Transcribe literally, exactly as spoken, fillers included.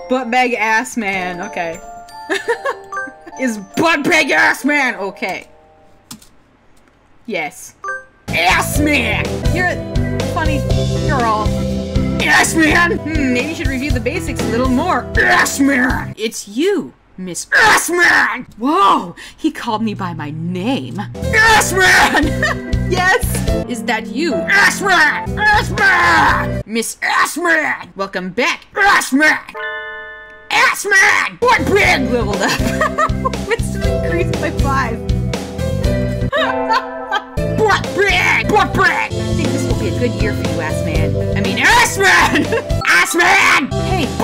Buttbag Assman. Okay. Is Buttbag Assman okay? Yes. Assman! You're a funny girl. Assman! Hmm, maybe you should review the basics a little more. Assman! It's you, Miss Assman! Whoa! He called me by my name. Assman! Yes! Is that you? Assman! Assman! Miss Assman! Welcome back, Assman! Assman! Buttbag leveled up! It's increased by five. Buttbag! Buttbag! I think this will be a good year for you, Assman. I mean, Assman! Assman! Hey,